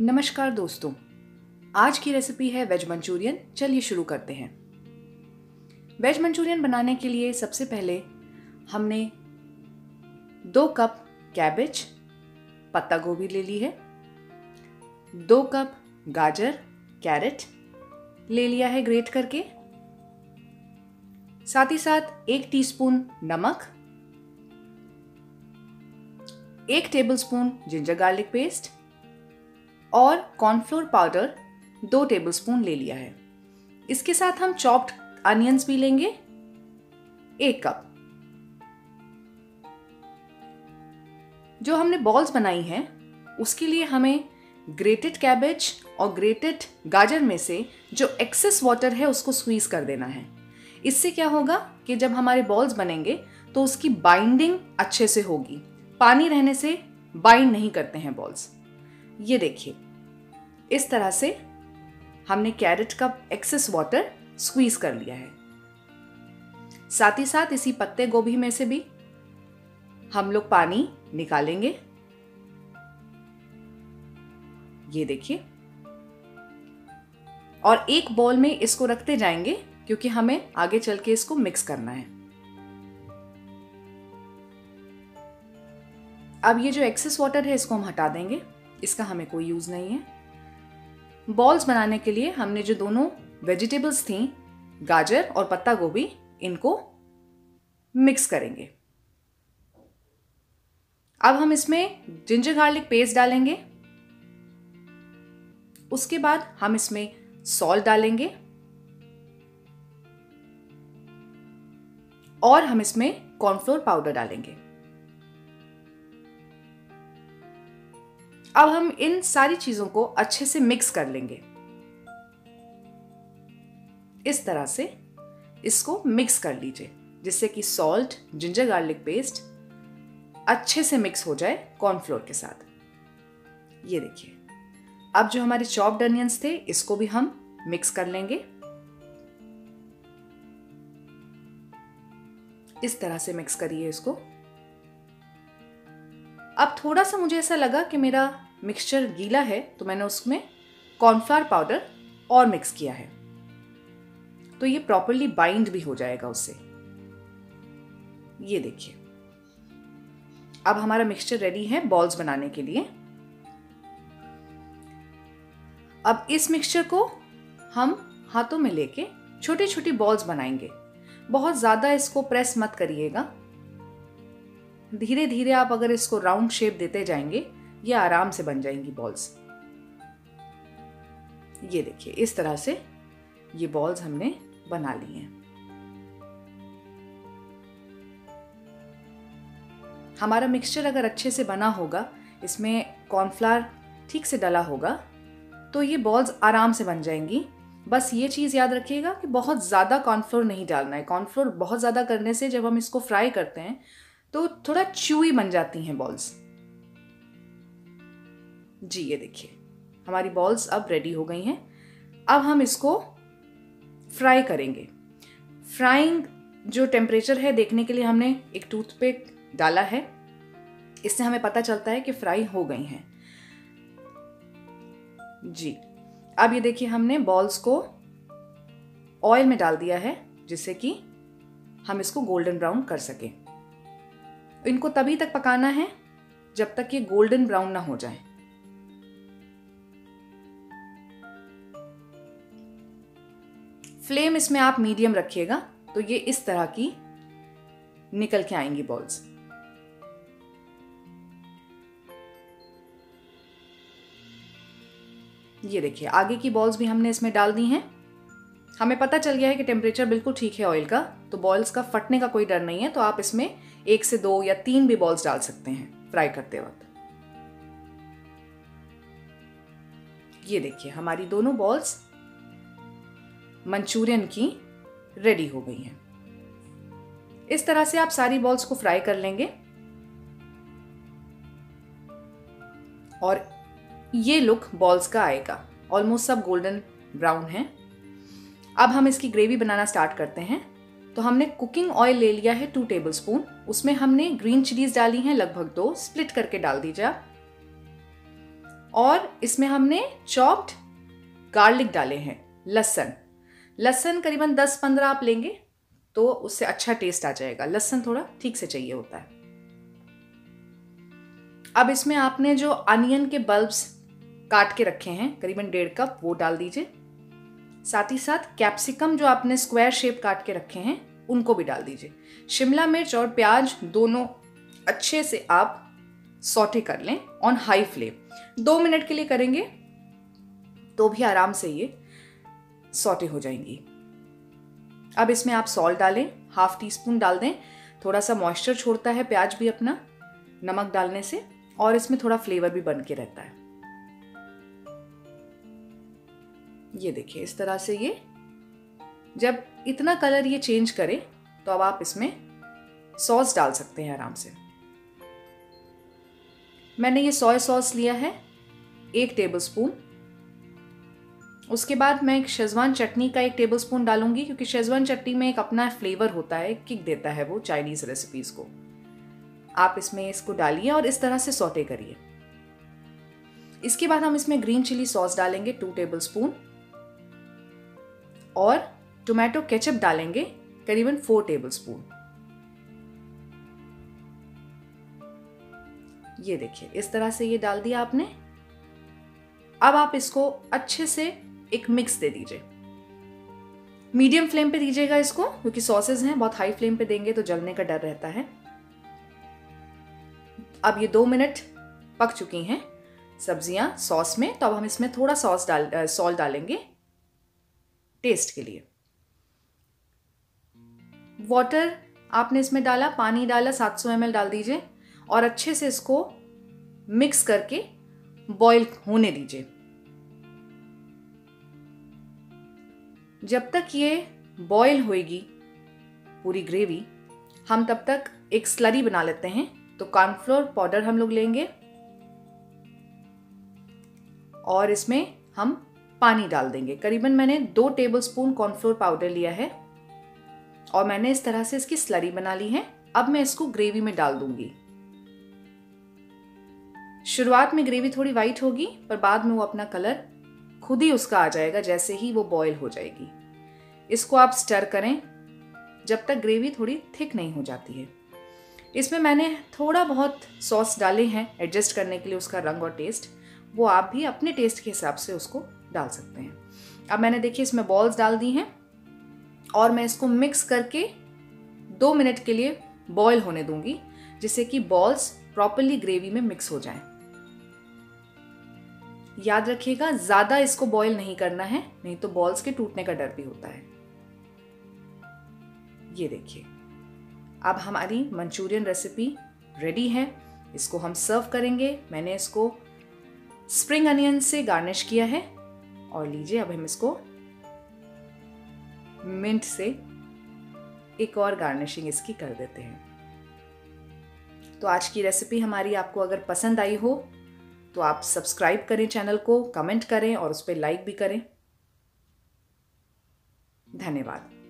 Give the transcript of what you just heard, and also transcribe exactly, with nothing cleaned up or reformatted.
नमस्कार दोस्तों, आज की रेसिपी है वेज मंचूरियन। चलिए शुरू करते हैं। वेज मंचूरियन बनाने के लिए सबसे पहले हमने दो कप कैबेज पत्ता गोभी ले ली है, दो कप गाजर कैरेट ले लिया है ग्रेट करके, साथ ही साथ एक टीस्पून नमक, एक टेबलस्पून जिंजर गार्लिक पेस्ट और कॉर्नफ्लोर पाउडर दो टेबलस्पून ले लिया है। इसके साथ हम चॉप्ड अनियंस भी लेंगे एक कप। जो हमने बॉल्स बनाई हैं उसके लिए हमें ग्रेटेड कैबेज और ग्रेटेड गाजर में से जो एक्सेस वाटर है उसको स्क्वीज कर देना है। इससे क्या होगा कि जब हमारे बॉल्स बनेंगे तो उसकी बाइंडिंग अच्छे से होगी। पानी रहने से बाइंड नहीं करते हैं बॉल्स। ये देखिए, इस तरह से हमने कैरेट का एक्सेस वाटर स्क्वीज कर लिया है। साथ ही साथ इसी पत्ते गोभी में से भी हम लोग पानी निकालेंगे। ये देखिए, और एक बॉल में इसको रखते जाएंगे क्योंकि हमें आगे चल के इसको मिक्स करना है। अब ये जो एक्सेस वाटर है इसको हम हटा देंगे, इसका हमें कोई यूज नहीं है। बॉल्स बनाने के लिए हमने जो दोनों वेजिटेबल्स थी, गाजर और पत्ता गोभी, इनको मिक्स करेंगे। अब हम इसमें जिंजर गार्लिक पेस्ट डालेंगे। उसके बाद हम इसमें सॉल्ट डालेंगे और हम इसमें कॉर्नफ्लोर पाउडर डालेंगे। अब हम इन सारी चीजों को अच्छे से मिक्स कर लेंगे। इस तरह से इसको मिक्स कर लीजिए जिससे कि सॉल्ट, जिंजर गार्लिक पेस्ट अच्छे से मिक्स हो जाए कॉर्नफ्लोर के साथ। ये देखिए, अब जो हमारे चॉप्ड अनियंस थे इसको भी हम मिक्स कर लेंगे। इस तरह से मिक्स करिए इसको। अब थोड़ा सा मुझे ऐसा लगा कि मेरा मिक्सचर गीला है तो मैंने उसमें कॉर्नफ्लोर पाउडर और मिक्स किया है, तो ये प्रॉपर्ली बाइंड भी हो जाएगा उससे। ये देखिए, अब हमारा मिक्सचर रेडी है बॉल्स बनाने के लिए। अब इस मिक्सचर को हम हाथों में लेके छोटी छोटी बॉल्स बनाएंगे। बहुत ज्यादा इसको प्रेस मत करिएगा, धीरे धीरे आप अगर इसको राउंड शेप देते जाएंगे ये आराम से बन जाएंगी बॉल्स। ये देखिए, इस तरह से ये बॉल्स हमने बना ली हैं। हमारा मिक्सचर अगर अच्छे से बना होगा, इसमें कॉर्नफ्लावर ठीक से डला होगा, तो ये बॉल्स आराम से बन जाएंगी। बस ये चीज़ याद रखिएगा कि बहुत ज़्यादा कॉर्नफ्लोर नहीं डालना है। कॉर्नफ्लोर बहुत ज़्यादा करने से जब हम इसको फ्राई करते हैं तो थोड़ा च्यूई बन जाती हैं बॉल्स। जी ये देखिए, हमारी बॉल्स अब रेडी हो गई हैं। अब हम इसको फ्राई करेंगे। फ्राइंग जो टेम्परेचर है देखने के लिए हमने एक टूथपिक डाला है, इससे हमें पता चलता है कि फ्राई हो गई हैं। जी, अब ये देखिए, हमने बॉल्स को ऑयल में डाल दिया है जिससे कि हम इसको गोल्डन ब्राउन कर सकें। इनको तभी तक पकाना है जब तक ये गोल्डन ब्राउन ना हो जाए। फ्लेम इसमें आप मीडियम रखिएगा तो ये इस तरह की निकल के आएंगी बॉल्स। ये देखिए, आगे की बॉल्स भी हमने इसमें डाल दी हैं। हमें पता चल गया है कि टेम्परेचर बिल्कुल ठीक है ऑयल का, तो बॉल्स का फटने का कोई डर नहीं है। तो आप इसमें एक से दो या तीन भी बॉल्स डाल सकते हैं फ्राई करते वक्त। ये देखिए, हमारी दोनों बॉल्स मंचूरियन की रेडी हो गई हैं। इस तरह से आप सारी बॉल्स को फ्राई कर लेंगे और ये लुक बॉल्स का आएगा। ऑलमोस्ट सब गोल्डन ब्राउन हैं। अब हम इसकी ग्रेवी बनाना स्टार्ट करते हैं। तो हमने कुकिंग ऑयल ले लिया है टू टेबलस्पून। उसमें हमने ग्रीन चिलीज डाली हैं लगभग दो, स्प्लिट करके डाल दीजिए आप। और इसमें हमने चॉप्ड गार्लिक डाले हैं, लहसुन। लहसुन करीबन दस पंद्रह आप लेंगे तो उससे अच्छा टेस्ट आ जाएगा। लहसुन थोड़ा ठीक से चाहिए होता है। अब इसमें आपने जो अनियन के बल्ब्स काट के रखे हैं करीबन डेढ़ कप, वो डाल दीजिए। साथ ही साथ कैप्सिकम जो आपने स्क्वायर शेप काट के रखे हैं उनको भी डाल दीजिए। शिमला मिर्च और प्याज दोनों अच्छे से आप सौटे कर लें ऑन हाई फ्लेम। दो मिनट के लिए करेंगे तो भी आराम से ये सौटे हो जाएंगी। अब इसमें आप सॉल्ट डालें, हाफ टी स्पून डाल दें। थोड़ा सा मॉइस्चर छोड़ता है प्याज भी अपना नमक डालने से, और इसमें थोड़ा फ्लेवर भी बन के रहता है। ये देखिए इस तरह से ये जब इतना कलर ये चेंज करे तो अब आप इसमें सॉस डाल सकते हैं आराम से। मैंने ये सोया सॉस लिया है एक टेबलस्पून। उसके बाद मैं एक शेजवान चटनी का एक टेबलस्पून डालूंगी, क्योंकि शेजवान चटनी में एक अपना फ्लेवर होता है, किक देता है वो चाइनीज रेसिपीज को। आप इसमें इसको डालिए और इस तरह से सौटे करिए। इसके बाद हम इसमें ग्रीन चिली सॉस डालेंगे टू टेबलस्पून, और टोमेटो केचप डालेंगे करीबन फोर टेबलस्पून। ये देखिए इस तरह से ये डाल दिया आपने। अब आप इसको अच्छे से एक मिक्स दे दीजिए। मीडियम फ्लेम पे दीजिएगा इसको, क्योंकि सॉसेज हैं, बहुत हाई फ्लेम पे देंगे तो जलने का डर रहता है। अब ये दो मिनट पक चुकी हैं सब्जियां सॉस में, तो अब हम इसमें थोड़ा सॉस डाल सॉल्ट डालेंगे टेस्ट के लिए। वाटर आपने इसमें डाला, पानी डाला, सात सौ एम एल डाल दीजिए और अच्छे से इसको मिक्स करके बॉईल होने दीजिए। जब तक ये बॉईल होएगी पूरी ग्रेवी, हम तब तक एक स्लरी बना लेते हैं। तो कॉर्नफ्लोर पाउडर हम लोग लेंगे और इसमें हम पानी डाल देंगे। करीबन मैंने दो टेबलस्पून कॉर्नफ्लोर पाउडर लिया है और मैंने इस तरह से इसकी स्लरी बना ली है। अब मैं इसको ग्रेवी में डाल दूंगी। शुरुआत में ग्रेवी थोड़ी वाइट होगी, पर बाद में वो अपना कलर खुद ही उसका आ जाएगा जैसे ही वो बॉईल हो जाएगी। इसको आप स्टर करें जब तक ग्रेवी थोड़ी थिक नहीं हो जाती है। इसमें मैंने थोड़ा बहुत सॉस डाले हैं एडजस्ट करने के लिए उसका रंग और टेस्ट, वो आप भी अपने टेस्ट के हिसाब से उसको डाल सकते हैं। अब मैंने देखिए इसमें बॉल्स डाल दी हैं और मैं इसको मिक्स करके दो मिनट के लिए बॉईल होने दूंगी, जिससे कि बॉल्स प्रॉपर्ली ग्रेवी में मिक्स हो जाएं। याद रखिएगा ज्यादा इसको बॉईल नहीं करना है, नहीं तो बॉल्स के टूटने का डर भी होता है। ये देखिए अब हमारी मंचूरियन रेसिपी रेडी है। इसको हम सर्व करेंगे। मैंने इसको स्प्रिंग अनियन से गार्निश किया है और लीजिए अब हम इसको मिंट से एक और गार्निशिंग इसकी कर देते हैं। तो आज की रेसिपी हमारी आपको अगर पसंद आई हो तो आप सब्सक्राइब करें चैनल को, कमेंट करें और उस पर लाइक भी करें। धन्यवाद।